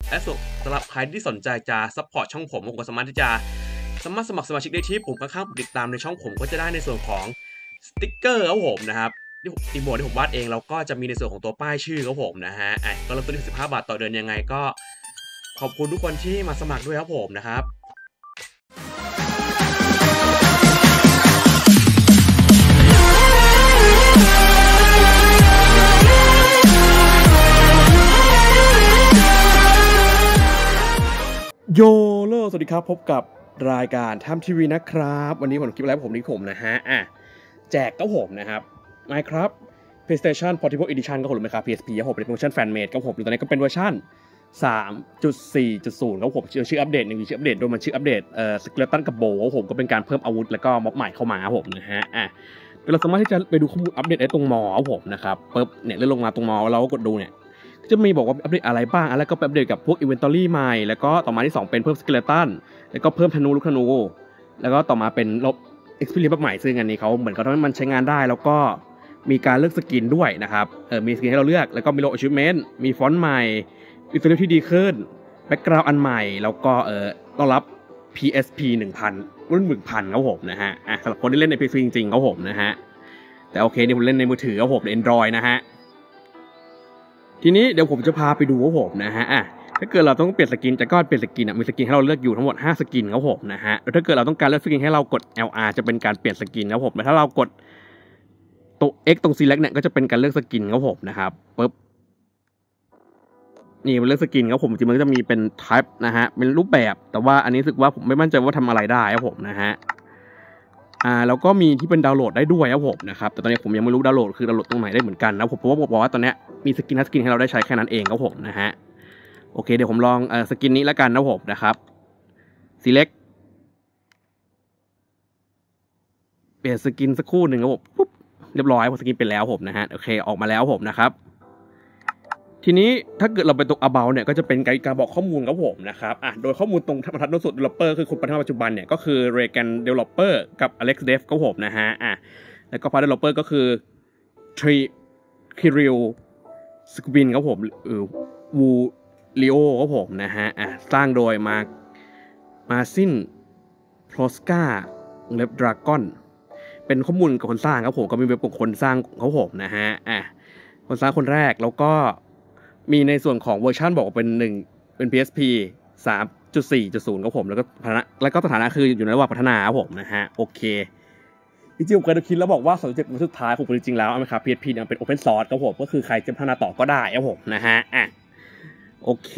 และสำหรับใครที่สนใจจะซัพพอร์ตช่องผมก็สามารถที่จะสมัครสมาชิกได้ที่ปุ่มข้างๆติดตามในช่องผมก็จะได้ในส่วนของสติกเกอร์ครับผมนะครับที่อีโมที่ผมวาดเองแล้วก็จะมีในส่วนของตัวป้ายชื่อครับผมนะฮะก็เริ่มต้นที่15 บาทต่อเดือนยังไงก็ขอบคุณทุกคนที่มาสมัครด้วยครับผมนะครับโยโลสวัสดีครับพบกับรายการทำทีวีนะครับวันนี้ผมคลิปแล้วผมนะฮะแจกก็ผมนะครับ Minecraft PlayStation Portable Edition ก็ผมเลยครับ PSP ครับผมเป็นเวอร์ชันแฟนเมดก็ผมตอนนี้ก็เป็นเวอร์ชัน 3.4.0 ครับผมชื่ออัปเดตหนึ่งชื่ออัปเดตโดยมันชื่ออัปเดตสเกเลตันกับโบว์ผมก็เป็นการเพิ่มอาวุธแล้วก็ม็อบใหม่เข้ามาครับผมนะฮะเราสามารถที่จะไปดูข้อมูลอัปเดตได้ตรงมอครับผมนะครับปุ๊บเนี่ยเลื่อนลงมาตรงมอเราก็กดดูเนี่ยจะมีบอกว่าอัปเดตอะไรบ้างแล้วก็อัปเดตกับพวกอินเวนทอรี่ใหม่แล้วก็ต่อมาที่2เป็นเพิ่มสเกเลตันแล้วก็เพิ่มธนูลูกธนูแล้วก็ต่อมาเป็นลบ experience แบบใหม่ซึ่งอันนี้เขาเหมือนเขาทำให้มันใช้งานได้แล้วก็มีการเลือกสกินด้วยนะครับมีสกินให้เราเลือกแล้วก็มีโล achievement มีฟอนต์ใหม่อินเทอร์เน็ตที่ดีขึ้นแบ็กกราวด์อันใหม่แล้วก็ต้อนรับ PSP 1000 รุ่น 1000 ครับผมนะฮะสำหรับคนที่เล่นใน PC จริงๆครับผมนะฮะแต่โอเคนี่ผมเล่นในมือถือครับผมใน Android นะฮะทีนี้เดี๋ยวผมจะพาไปดูครับผมนะฮะถ้าเกิดเราต้องเปลี่ยนสกินจะก็เปลี่ยนสกินมีสกินให้เราเลือกอยู่ทั้งหมด5สกินครับผมนะฮะแล้วถ้าเกิดเราต้องการเลือกสกินให้เรากด LR จะเป็นการเปลี่ยนสกินครับผมแต่ถ้าเรากดตัว X ตรง Select เนี่ยก็จะเป็นการเลือกสกินครับผมนะครับปึ๊บนี่มันเลือกสกินครับผมจริงมันก็จะมีเป็น type นะฮะเป็นรูปแบบแต่ว่าอันนี้รู้สึกว่าผมไม่มั่นใจว่าทำอะไรได้ครับผมนะฮะแล้วก็มีที่เป็นดาวน์โหลดได้ด้วยครับผมนะครับแต่ตอนนี้ผมยังไม่รู้ดาวน์โหลดคือดาวน์โหลดตรงไหนได้เหมือนกันนะผมเพราะว่าบอกว่าตอนนี้มีสกินให้เราได้ใช้แค่นั้นเองครับผมนะฮะโอเคเดี๋ยวผมลองสกินนี้แล้วกันนะผมนะครับ select เปลี่ยนสกินสักครู่หนึ่งครับผมปุ๊บเรียบร้อยผมสกินเป็นแล้วผมนะฮะโอเคออกมาแล้วผมนะครับทีนี้ถ้าเกิดเราไปตรง about เนี่ยก็จะเป็นการบอกข้อมูลครับผมนะครับโดยข้อมูลตรงบรรทัดโน้ตสุด developer คือคนปัจจุบันเนี่ยก็คือ Regan developer กับ Alex Dev ครับผมนะฮะแล้วก็ developer ก็คือ Kirill Skubin ครับผมวูลิโอครับผมนะฮะสร้างโดยมาซินโพลสกาเล็บดราก้อนเป็นข้อมูลกับคนสร้างครับผมก็มีเว็บของคนสร้างเขาผมนะฮะคนสร้างคนแรกแล้วก็มีในส่วนของเวอร์ชันบอกว่าเป็น PSP 3.4.0 ครับผมแล้วก็สถานะคืออยู่ในระหว่างพัฒนาครับผมนะฮะโอเคจริงๆผมเคยคิดแล้วบอกว่า2.7วันสุดท้ายผมจริงๆแล้วนะครับ PSP เนี่ยเป็น Open Source ครับผมก็คือใครจะพัฒนาต่อก็ได้ครับผมนะฮะโอเค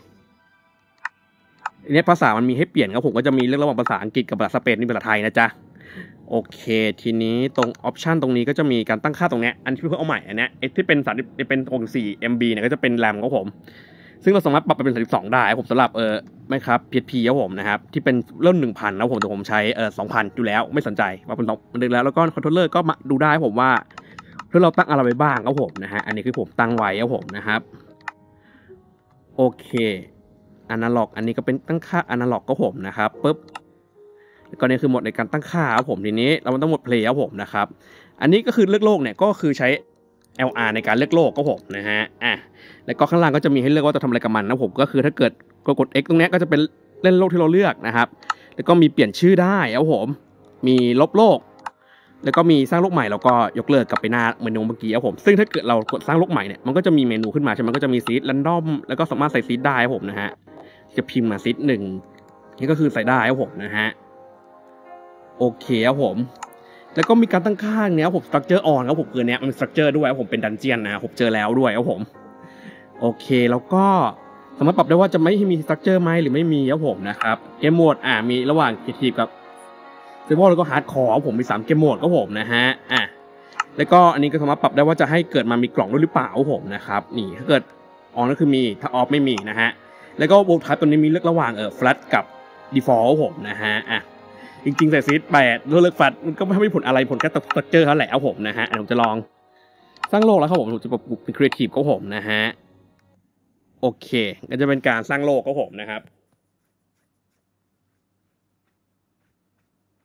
เนี่ยภาษามันมีให้เปลี่ยนครับผมก็จะมีเรื่องระหว่างภาษาอังกฤษกับภาษาสเปนนี่ภาษาไทยนะจ๊ะโอเคทีนี้ตรงออปชันตรงนี้ก็จะมีการตั้งค่าตรงเนี้ยอันที่เพิ่งเอาใหม่อันเนี้ยที่เป็น64 MB เนี่ยก็จะเป็นแรมครับผมซึ่งเราสามารถปรับไปเป็น32ได้ผมสำหรับไม่ครับ PSP ครับผมนะครับที่เป็นเริ่ม 1,000 แล้วผมแต่ผมใช้2,000 อยู่แล้วไม่สนใจมาเป็น2แล้วก็คอนโทรลเลอร์ก็มาดูได้ผมว่าเพื่อเราตั้งอะไรไว้บ้างครับผมนะฮะอันนี้คือผมตั้งไว้ครับผมนะครับโอเคอนาล็อกอันนี้ก็เป็นตั้งค่าอนาล็อกก็ผมนะครับปุ๊บก็นี่คือโหมดในการตั้งค่าครับผมทีนี้เราต้องโหมดเพลย์ครับผมนะครับอันนี้ก็คือเลือกโลกเนี่ยก็คือใช้ LR ในการเลือกโลกก็ผมนะฮะแล้วก็ข้างล่างก็จะมีให้เลือกว่าจะทำอะไรกับมันนะผมก็คือถ้าเกิดกด X ตรงนี้ก็จะเป็นเล่นโลกที่เราเลือกนะครับแล้วก็มีเปลี่ยนชื่อได้ครับผมมีลบโลกแล้วก็มีสร้างโลกใหม่แล้วก็ยกเลิกกลับไปหน้าเมนูเมื่อกี้ครับผมซึ่งถ้าเกิดเรากดสร้างโลกใหม่เนี่ยมันก็จะมีเมนูขึ้นมาใช่ไหมมันก็จะมีซีดแรนดอมแล้วก็สามารถใส่ซีดได้ครับผมนะฮะจะพิมพ์มาซีด1นี่ก็คือใส่ได้ครับผมนะฮะโอเคครับผมแล้วก็มีการตั้งค่าเนี้ยผม structure on ครับผมคือเนี้ยมัน structure ด้วยครับผมเป็นดันเจียนนะผมเจอแล้วด้วยครับผมโอเคแล้วก็สามารถปรับได้ว่าจะไม่ให้มี structure ไหมหรือไม่มีครับผมนะครับเกมโหมดมีระหว่าง creative กับ survival แล้วก็ hardcore ผมมี3เกมโหมดครับผมนะฮะแล้วก็อันนี้ก็สามารถปรับได้ว่าจะให้เกิดมามีกล่องด้วยหรือเปล่าครับผมนะครับนี่ถ้าเกิด on ก็คือมีถ้า off ไม่มีนะฮะแล้วก็ world type ตัวนี้มีเลือกระหว่างflat กับ default ครับผมนะฮะจริงๆใส่ซีด8เลือกแฟตมันก็ไม่มีผลอะไรผลแค่สตรัคเจอร์เขาแหละเอาผมนะฮะผมจะลองสร้างโลกแล้วครับผมจะปรับเป็นครีเอทีฟก็ผมนะฮะโอเคก็จะเป็นการสร้างโลกก็ผมนะครับ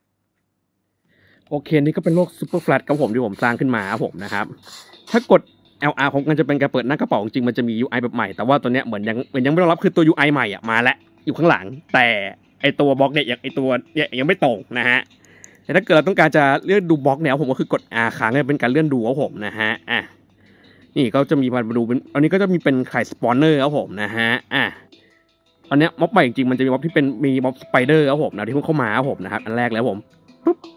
โอเคนี่ก็เป็นโลกซูเปอร์แฟลตครับผมที่ผมสร้างขึ้นมาครับผมนะครับถ้ากด LR ของมันจะเป็นการเปิดหน้ากระเป๋าจริงมันจะมี UI แบบใหม่แต่ว่าตัวเนี้ยเหมือนยังไม่รองรับคือตัว UI ใหม่อ่ะมาแล้วอยู่ข้างหลังแต่ไอตัวบล็อกเนี่ยไอตัวเนี่ยยังไม่ตรงนะฮะแต่ถ้าเกิดเราต้องการจะเลื่อนดูบล็อกเนี่ยผมก็คือกด R ค้างเนี่ยเป็นการเลื่อนดูครับผมนะฮะนี่ก็จะมีมาดูเป็นอันนี้ก็จะมีเป็นไข่สปอนเนอร์ครับผมนะฮะอันเนี้ยม็อบใหม่จริงๆมันจะมีม็อบที่เป็นมีม็อบสไปเดอร์ครับผมนะที่เพิ่งเข้ามาครับผมนะครับอันแรกแล้วผมปุ๊บ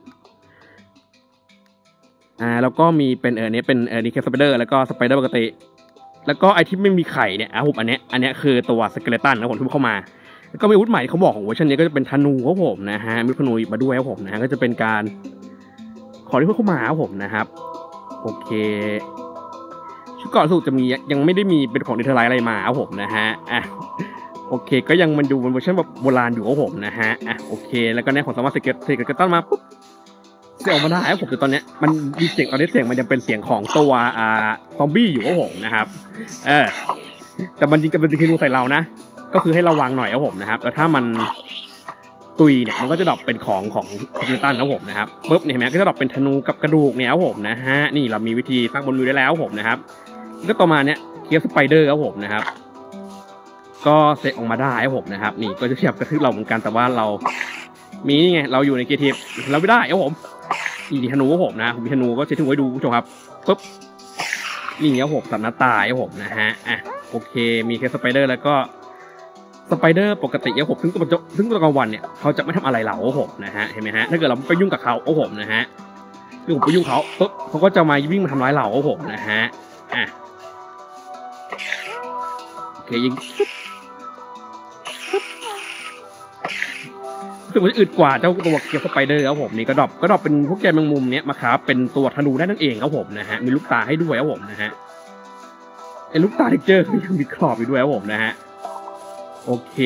แล้วก็มีเป็นนี้เป็นนี่แค่สไปเดอร์แล้วก็สไปเดอร์ปกติแล้วก็ไอที่ไม่มีไข่เนี่ยผมอันเนี้ยคือตัวสเกเลตันนะผมที่เพิ่งเข้ามาแล้วก็มีอาวุธใหม่เขาบอกของเวอร์ชันนี้ก็จะเป็นธนูครับผมนะฮะมีธนูมาด้วยครับผมนะก็จะเป็นการขอที่เพิ่งเข้ามาครับผมนะครับโอเคชุดก่อนสุดจะมียังไม่ได้มีเป็นของดิเทอร์ไลท์อะไรมาครับผมนะฮะโอเคก็ยังมันดูเป็นเวอร์ชันแบบโบราณอยู่ครับผมนะฮะโอเคแล้วก็ในของสามารถเสกตันมาปุ๊บเสียงออกมาได้ครับผมแต่ตอนเนี้ยมันมีเสียงตอนนี้เสียงมันยังเป็นเสียงของตัวซอมบี้อยู่ครับผมนะครับแต่มันจริงกับมันจะคิดดูใส่เรานะก็คือให้ระวังหน่อยครับผมนะครับแล้วถ้ามันตุยเนี่ยมันก็จะดรอปเป็นของคอมพิวตันครับผมนะครับปุ๊บเนี่ยเห็นไหมก็จะดรอปเป็นธนูกับกระดูกเนี่ยครับผมนะฮะนี่เรามีวิธีสร้างบนมือได้แล้วผมนะครับก็ต่อมาเนี่ยเกียร์สไปเดอร์ครับผมนะครับก็เซตออกมาได้ครับผมนะครับนี่ก็จะเทียบกระทืบเราเหมือนกันแต่ว่าเรามีนี่ไงเราอยู่ในเกียร์ทีเราไม่ได้ครับผมนี่ธนูครับผมนะมีธนูก็เซตถึงไว้ดูผู้ชมครับปุ๊บนี่ครับผมสับหน้าตายครับผมนะฮะโอเคมีแค่สไปเดอร์แล้วก็สไปเดอร์ปกติครับผมซึ่งตัวกลางวันเนี่ยเขาจะไม่ทำอะไรเราครับผมนะฮะเห็นไหมฮะถ้าเกิดเราไปยุ่งกับเขาครับผมนะฮะคือผมไปยุ่งเขาปุ๊บเขาก็จะมาวิ่งมาทำร้ายเราครับผมนะฮะโอเคยิงรู้สึกว่าจะอึดกว่าเจ้าตัวเกียร์สไปเดอร์ครับผมนี่ก็ดรอปเป็นพวกแกนแมงมุมเนี้ยมาครับเป็นตัวธนูได้นั่นเองครับผมนะฮะมีลูกตาให้ด้วยครับผมนะฮะไอ้ลูกตาเท็กเจอร์ยังมีครอบอยู่ด้วยครับผมนะฮะโอเค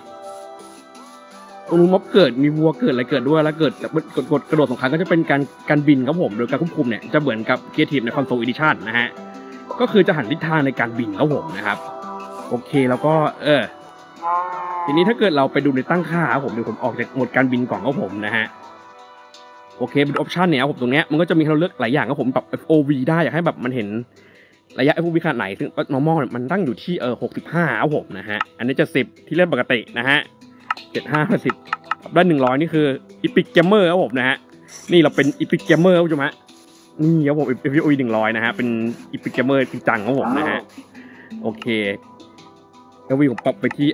ตรงนู้นม็อบเกิดมีวัวเกิดอะไรเกิดด้วยแล้วเกิดกดกระโดดสองครั้งก็จะเป็นการบินครับผมโดยการควบคุมเนี่ยจะเหมือนกับเกียร์ทีมในคอนโซลอีดิชั่นนะฮะก็คือจะหันทิศทางในการบินครับผมนะครับโอเคแล้วก็ทีนี้ถ้าเกิดเราไปดูในตั้งค่าครับผมเดี๋ยวผมออกจากโหมดการบินก่อนครับผมนะฮะโอเคเป็นออปชันเนี่ยครับผมตรงเนี้ยมันก็จะมีให้เราเลือกหลายอย่างครับผมแบบ FOV ได้อยากให้แบบมันเห็นระยะ FOV ขนาดไหนซึ่ง normal มันตั้งอยู่ที่65ครับผมนะฮะอันนี้จะ10ที่เล่นปกตินะฮะ75 10ด้าน100นี่คือ Epic Gamer ครับผมนะฮะนี่เราเป็น Epic Gamer ครับผู้ชมฮะนี่ครับผม FOV 100นะฮะเป็น Epic Gamer จริงจังครับผมนะฮะโอเคFOV ผมปรับไปที่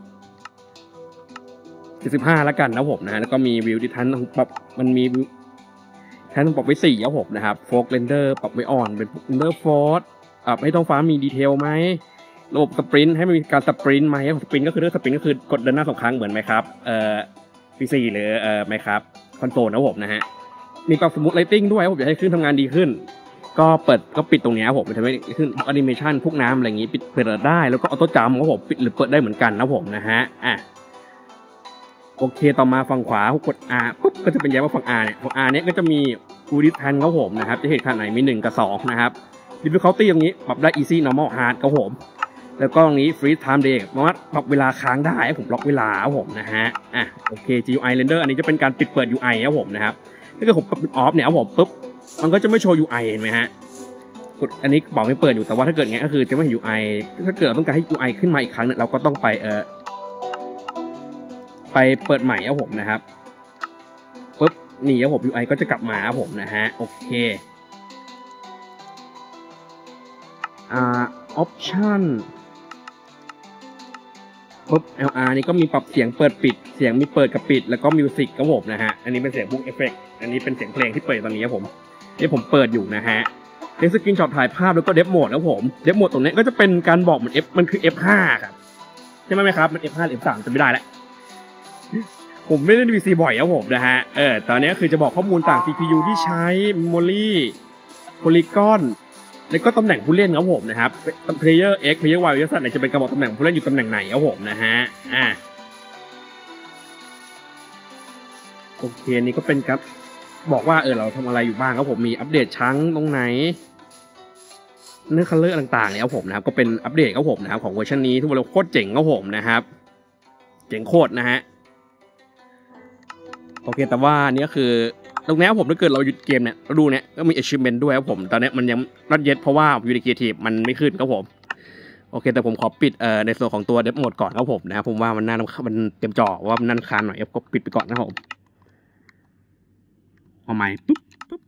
75แล้วกันนะผมนะฮะแล้วก็มีวิวดิทันปรับมันมีแทนปรับไว้4ครับผมนะครับโฟล์กเรนเดอร์ปรับไว้อ่อนเป็นเรนเดอร์ฟอร์สให้ท้องฟ้ามีดีเทลไหมระบบสปรินต์ให้มันมีการสปรินต์ไหมสปรินต์ก็คือเรื่องสปรินต์ก็คือกดเดินหน้า2ครั้งเหมือนไหมครับPC หรือไหมครับคอนโซลนะผมนะฮะมีปรับสมูทไลติ้งด้วยผมอยากให้ขึ้นทำงานดีขึ้นก็ปิดตรงนี้ผมจะไม่ขึ้นแอนิเมชันพวกน้ำอะไรอย่างนี้ปิดเปิดได้แล้วก็ออโต้จัมป์ครับผมปิดหรือเปิดได้เหมือนกันนะผมนะฮะโอเคต่อมาฝั่งขวากด R ปุ๊บก็จะเป็นแยกว่าฝั่ง R เนี่ยฝั่ง R เนี่ยก็จะมีฟูดิสแทนครับผมนะครับจะเห็นขนาดไหนมี1กับ2นะครับdifficulty ตรงนี้ปรับได้ easy normal hard ครับผมแล้วก็ตรงนี้ freeze time day สามารถปรับเวลาค้างได้ผมล็อกเวลาครับผมนะฮะโอเค GUI render อันนี้จะเป็นการปิดเปิด UI ครับผมนะครับถ้าเกิดผมปรับเป็น off เนี่ยครับผมปุ๊บมันก็จะไม่โชว์ UI เห็นไหมฮะกดอันนี้บอกไม่เปิดอยู่แต่ว่าถ้าเกิดงี้ก็คือจะไม่เห็น UI ถ้าเกิดเราต้องการให้ UI ขึ้นมาอีกครั้งเนี่ยเราก็ต้องไปเปิดใหม่ครับผมนะครับปุ๊บนี่ครับผม UI ก็จะกลับมาครับผมนะฮะโอเคoption ปุ๊บ LR นี่ก็มีปรับเสียงเปิดปิดเสียงมีเปิดกับปิดแล้วก็มิวสิกครับผมนะฮะอันนี้เป็นเสียงพวกเอฟเฟกต์อันนี้เป็นเสียงเพลงที่เปิดตอนนี้ครับผมที่ผมเปิดอยู่นะฮะเป็นสกรีนช็อตถ่ายภาพแล้วก็เดฟโหมดครับผมเดฟโหมดตรงนี้ก็จะเป็นการบอกเหมือนมันคือ F5 ครับใช่ไหมครับมัน F5 หรือ F3 จะไม่ได้แล้วผมไม่ได้เล่น VC บ่อยครับผมนะฮะตอนนี้คือจะบอกข้อมูลต่าง CPU ที่ใช้ Memory Polygon แล้วก็ตำแหน่งผู้เล่นครับผมนะครับ Player X Player Y Player Z จะเป็นการบอกตำแหน่งผู้เล่นอยู่ตำแหน่งไหนครับผมนะฮะโอเคนี่ก็เป็นครับบอกว่าเราทำอะไรอยู่บ้างครับผมมีอัปเดตชั้นตรงไหนเนื้อคัลเลอร์ต่างๆเนี่ยครับผมนะครับก็เป็นอัปเดตครับผมนะครับของเวอร์ชันนี้ที่ว่าเราโคตรเจ๋งครับผมนะครับเจ๋งโคตรนะฮะโอเคแต่ว่านี่ก็คือตรงนี้ผมถ้าเกิดเราหยุดเกมเนี่ยเราดูเนี่ยก็มี achievement ด้วยครับผมตอนนี้มันยังรัดเย็ดเพราะว่าอยู่ใน creative มันไม่ขึ้นครับผมโอเคแต่ผมขอปิดในส่วนของตัว dev mode ก่อนครับผมนะครับผมว่ามันน่ามันเต็มจอว่ามันน่ารำคาญหน่อยก็ปิดไปก่อนนะครับผมเอาใหม่ปุ๊บ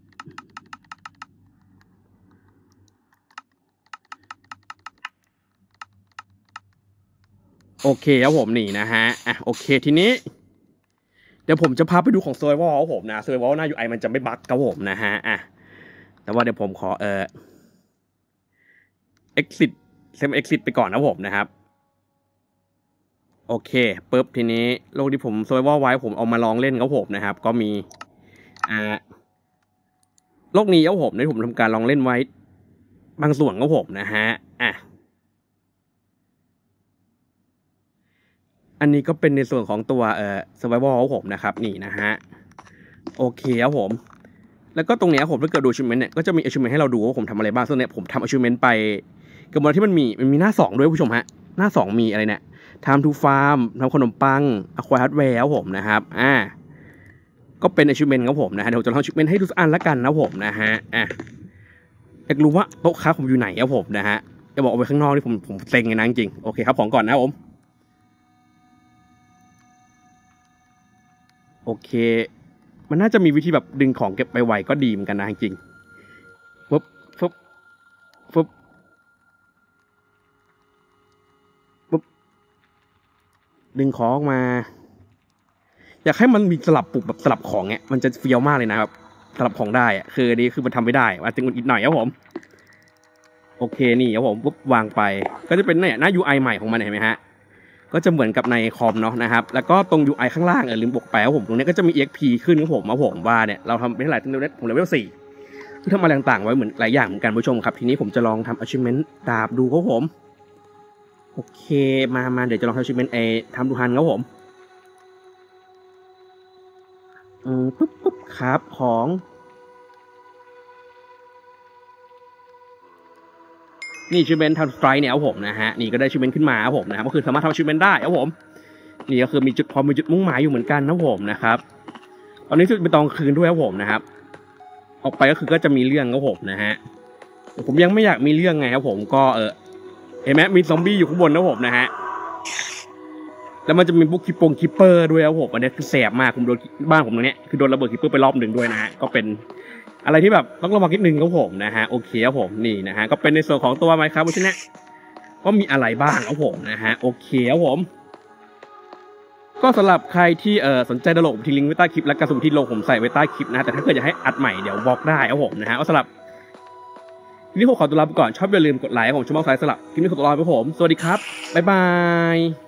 โอเคครับผมนี่นะฮะโอเคทีนี้เดี๋ยวผมจะพาไปดูของ survival ครับผมนะ survival หน้า UI มันจะไม่บั๊กครับผมนะฮะแต่ว่าเดี๋ยวผมขอexit exit ไปก่อนนะผมนะครับโอเคปุ๊บทีนี้โลกที่ผม survival ไว้ผมเอามาลองเล่นครับผมนะครับก็มีโลกนี้ครับผมที่ผมทำการลองเล่นไว้บางส่วนครับผมนะฮะอันนี้ก็เป็นในส่วนของตัวsurvival ของผมนะครับนี่นะฮะโอเคครับผมแล้วก็ตรงนี้ผมถ้าเกิดดู achievement เนี่ยก็จะมี achievement ให้เราดูว่าผมทำอะไรบ้างซึ่งเนี่ยผมทำ achievement ไปกับมันที่มันมีหน้า2ด้วยผู้ชมฮะหน้า2มีอะไรเนี่ย time to farm ทำขนมปัง acquire hardware ครับผมนะครับก็เป็น achievement ครับผมนะฮะเดี๋ยวจะลอง achievement ให้ดูสักอันละกันนะผมนะฮะอยากรู้ว่าโต๊ะค้าผมอยู่ไหนครับผมนะฮะจะบอกเอาไว้ข้างนอกที่ผมเซ็งเลยนะจริงโอเคครับของก่อนนะผมโอเคมันน่าจะมีวิธีแบบดึงของเก็บไปไวก็ดีเหมือนกันนะจริงฟึบฟึบฟึบปุ๊บดึงของออกมาอยากให้มันมีสลับปุกแบบสลับของเนี่ยมันจะเฟี้ยวมากเลยนะครับสลับของได้คืออันนี้คือมันทำไม่ได้อาจจะงุนอิดหน่อยครับผมโอเคนี่ครับผมปุ๊บวางไปก็จะเป็นเนี่ยหน้า UI ใหม่ของมันเห็นไหมฮะก็จะเหมือนกับในคอมเนาะนะครับแล้วก็ตรง UI ข้างล่างลืมบอกไปครับผมตรงนี้ก็จะมี EXP ขึ้นครับผมว่าเนี่ยเราทำไปเท่าไหร่ตั้งแต่ผมเลเวล 4ที่ทำอะไรต่างๆไว้เหมือนหลายอย่างเหมือนกันผู้ชมครับทีนี้ผมจะลองทำ achievement ดาบดูครับผมโอเคมาเดี๋ยวจะลองทำ achievement ทำดูฮันครับผมปุ๊บครับของนี่ชิวเมนทำสไตร์เนี่ยครับผมนะฮะนี่ก็ได้ชิวเมนขึ้นมาครับผมนะครับก็คือสามารถทำชิวเมนได้ครับผมนี่ก็คือมีจุดมุ่งหมายอยู่เหมือนกันนะผมนะครับตอนนี้จุดเป็นตอนคืนด้วยครับผมนะครับออกไปก็คือก็จะมีเรื่องครับผมนะฮะผมยังไม่อยากมีเรื่องไงครับผมก็เห็นไหมมีซอมบี้อยู่ข้างบนนะผมนะฮะแล้วมันจะมีพวกคิปเปอร์ด้วยครับผมอันนี้คือแสบมากผมโดนบ้านผมตรงนี้คือโดนระเบิดคิปเปอร์ไปรอบหนึ่งด้วยนะฮะก็เป็นอะไรที่แบบต้องระวังนิดนึงครับผมนะฮะโอเคครับผมนี่นะฮะก็เป็นในส่วนของตัวไมค์ครับวันนี้ก็มีอะไรบ้างครับผมนะฮะโอเคครับผมก็สำหรับใครที่สนใจดาวน์โหลดทิ้งลิงก์ไว้ใต้คลิปและกระสุนที่ลงผมใส่ไว้ใต้คลิปนะแต่ถ้าเกิดอยากให้อัดใหม่เดี๋ยวบอกได้ครับผมนะฮะก็สำหรับคลิปนี้ผมขอตัวลาไปก่อนชอบอย่าลืมกดไลค์ของช่องสายสลับคลิปนี้ขอตัวลาไปผมสวัสดีครับบ๊ายบาย